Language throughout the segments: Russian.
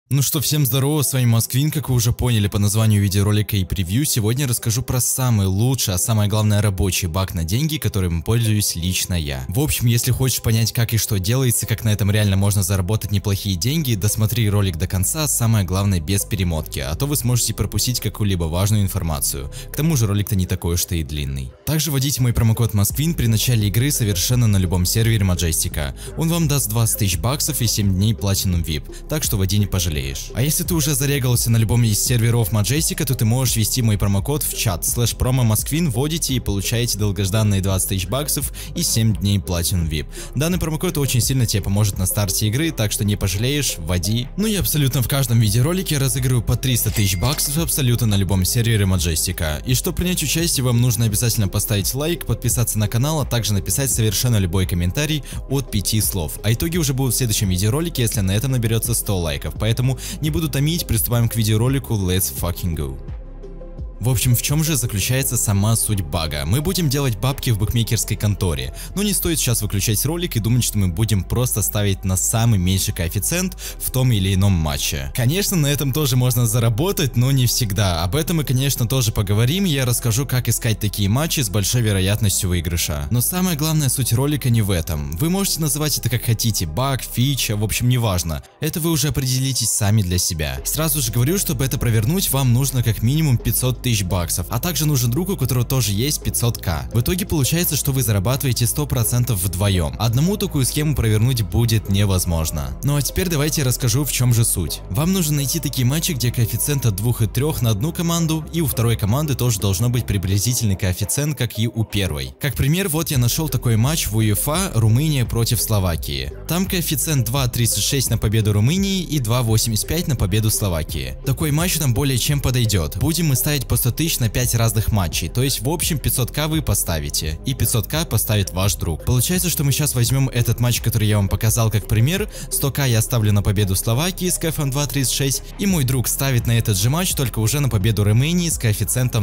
Ну что, всем здорово, с вами Москвин, как вы уже поняли по названию видеоролика и превью. Сегодня расскажу про самый лучший, а самое главное рабочий баг на деньги, которым пользуюсь лично я. В общем, если хочешь понять, как и что делается, как на этом реально можно заработать неплохие деньги, досмотри ролик до конца, самое главное без перемотки, а то вы сможете пропустить какую-либо важную информацию. К тому же ролик-то не такой уж и длинный. Также вводите мой промокод Москвин при начале игры совершенно на любом сервере Majestic. Он вам даст 20 тысяч баксов и 7 дней Platinum VIP, так что вводи не пожалеешь. А если ты уже зарегался на любом из серверов Majestic, то ты можешь ввести мой промокод в чат /промо Москвин, вводите и получаете долгожданные 20 тысяч баксов и 7 дней Platinum VIP. Данный промокод очень сильно тебе поможет на старте игры, так что не пожалеешь, вводи. Ну и абсолютно в каждом видеоролике я разыгрываю по 300 тысяч баксов абсолютно на любом сервере Majestic. И чтобы принять участие, вам нужно обязательно поставить лайк, подписаться на канал, а также написать совершенно любой комментарий от 5 слов. А итоги уже будут в следующем видеоролике, если на это наберется 100 лайков. Поэтому не буду томить, приступаем к видеоролику Let's fucking go. В общем, в чем же заключается сама суть бага? Мы будем делать бабки в букмекерской конторе, но не стоит сейчас выключать ролик и думать, что мы будем просто ставить на самый меньший коэффициент в том или ином матче. Конечно, на этом тоже можно заработать, но не всегда. Об этом мы, конечно, тоже поговорим, и я расскажу, как искать такие матчи с большой вероятностью выигрыша. Но самая главная суть ролика не в этом. Вы можете называть это как хотите, баг, фича, в общем, неважно. Это вы уже определитесь сами для себя. Сразу же говорю, чтобы это провернуть, вам нужно как минимум 500 тысяч баксов, а также нужен друг, у которого тоже есть 500к. В итоге получается, что вы зарабатываете 100% вдвоем. Одному такую схему провернуть будет невозможно. Ну а теперь давайте я расскажу, в чем же суть. Вам нужно найти такие матчи, где коэффициент от 2 и 3 на одну команду, и у второй команды тоже должно быть приблизительный коэффициент, как и у первой. Как пример, вот я нашел такой матч в УЕФА Румыния против Словакии. Там коэффициент 2.36 на победу Румынии и 2.85 на победу Словакии. Такой матч нам более чем подойдет. Будем мы ставить по 100 тысяч на 5 разных матчей, то есть в общем 500к вы поставите, и 500к поставит ваш друг. Получается, что мы сейчас возьмем этот матч, который я вам показал как пример, 100к я ставлю на победу Словакии с коэффициентом 2.36, и мой друг ставит на этот же матч, только уже на победу Румынии с коэффициентом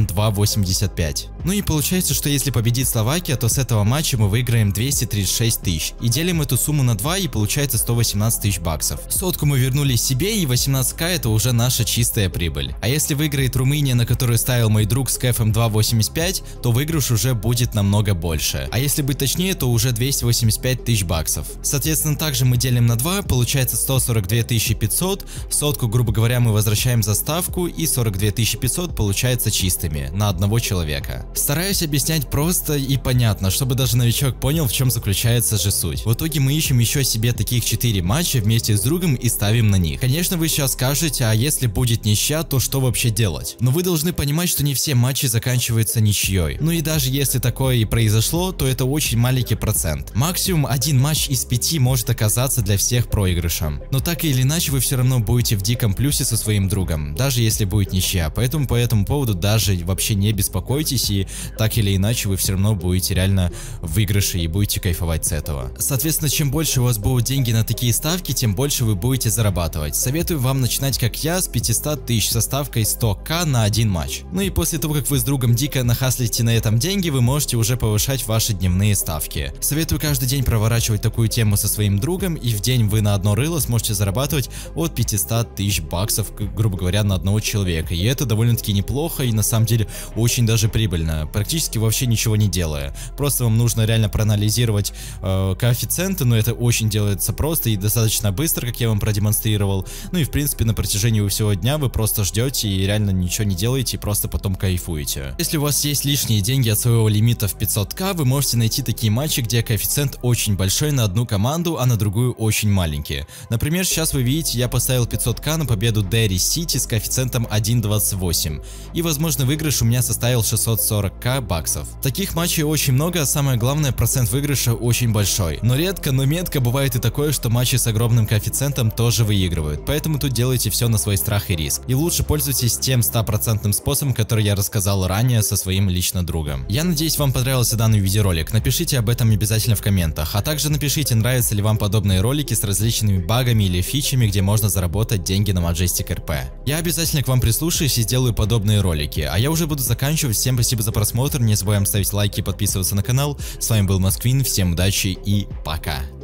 2.85. Ну и получается, что если победит Словакия, то с этого матча мы выиграем 236 тысяч, и делим эту сумму на 2, и получается 118 тысяч баксов. Сотку мы вернули себе, и 18к это уже наша чистая прибыль. А если выиграет Румыния, на которую ставил мой друг с кэфом 2.85, то выигрыш уже будет намного больше. А если быть точнее, то уже 285 тысяч баксов. Соответственно, также мы делим на 2, получается 142 500, сотку, грубо говоря, мы возвращаем за ставку, и 42 500 получается чистыми на одного человека. Стараюсь объяснять просто и понятно, чтобы даже новичок понял, в чем заключается же суть. В итоге мы ищем еще себе таких 4 матча вместе с другом и ставим на них. Конечно, вы сейчас скажете, а если будет ничья, то что вообще делать? Но вы должны понимать, что не все матчи заканчиваются ничьей. Ну и даже если такое и произошло, то это очень маленький процент. Максимум один матч из 5 может оказаться для всех проигрышем. Но так или иначе вы все равно будете в диком плюсе со своим другом, даже если будет ничья. Поэтому по этому поводу даже вообще не беспокойтесь, и так или иначе вы все равно будете реально в выигрыше и будете кайфовать с этого. Соответственно, чем больше у вас будут деньги на такие ставки, тем больше вы будете зарабатывать. Советую вам начинать как я с 500 тысяч со ставкой 100к на один матч. Ну и после того, как вы с другом дико нахаслите на этом деньги, вы можете уже повышать ваши дневные ставки. Советую каждый день проворачивать такую тему со своим другом, и в день вы на одно рыло сможете зарабатывать от 500 тысяч баксов, грубо говоря, на одного человека. И это довольно-таки неплохо и на самом деле очень даже прибыльно, практически вообще ничего не делая. Просто вам нужно реально проанализировать коэффициенты, но это очень делается просто и достаточно быстро, как я вам продемонстрировал. Ну и в принципе на протяжении всего дня вы просто ждете и реально ничего не делаете, и просто потом кайфуете. Если у вас есть лишние деньги от своего лимита в 500к, вы можете найти такие матчи, где коэффициент очень большой на одну команду, а на другую очень маленький. Например, сейчас вы видите, я поставил 500к на победу Derry City с коэффициентом 1.28, и возможно выигрыш у меня составил 640к баксов. Таких матчей очень много, а самое главное, процент выигрыша очень большой. Но редко, но метко бывает и такое, что матчи с огромным коэффициентом тоже выигрывают, поэтому тут делайте все на свой страх и риск. И лучше пользуйтесь тем 100% способом, который я рассказал ранее со своим лично другом. Я надеюсь, вам понравился данный видеоролик. Напишите об этом обязательно в комментах, а также напишите, нравятся ли вам подобные ролики с различными багами или фичами, где можно заработать деньги на Majestic RP. Я обязательно к вам прислушаюсь и сделаю подобные ролики. А я уже буду заканчивать. Всем спасибо за просмотр, не забываем ставить лайки и подписываться на канал. С вами был Москвин, всем удачи и пока.